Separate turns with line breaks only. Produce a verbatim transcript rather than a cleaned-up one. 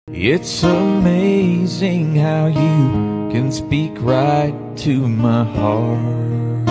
It's amazing how you can speak right to my heart.